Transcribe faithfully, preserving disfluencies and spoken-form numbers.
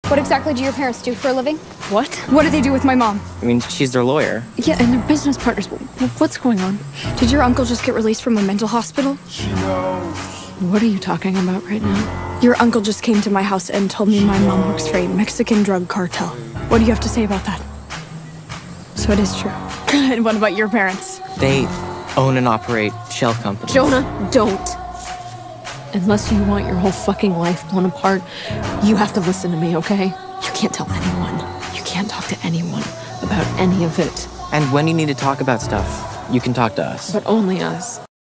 What exactly do your parents do for a living? What? What do they do with my mom? I mean, she's their lawyer. Yeah, and they're business partners. What's going on? Did your uncle just get released from a mental hospital? She knows. What are you talking about right now? Your uncle just came to my house and told me my mom works for a Mexican drug cartel. What do you have to say about that? So it is true. And what about your parents? They own and operate shell companies. Jonah, don't. Unless you want your whole fucking life blown apart, you have to listen to me, okay? You can't tell anyone. You can't talk to anyone about any of it. And when you need to talk about stuff, you can talk to us. But only us.